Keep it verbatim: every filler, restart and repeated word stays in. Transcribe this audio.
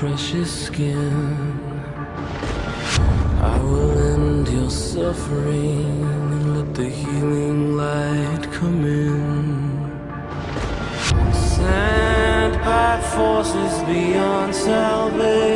precious skin. I will end your suffering and let the healing light come in. Sent by forces beyond salvation,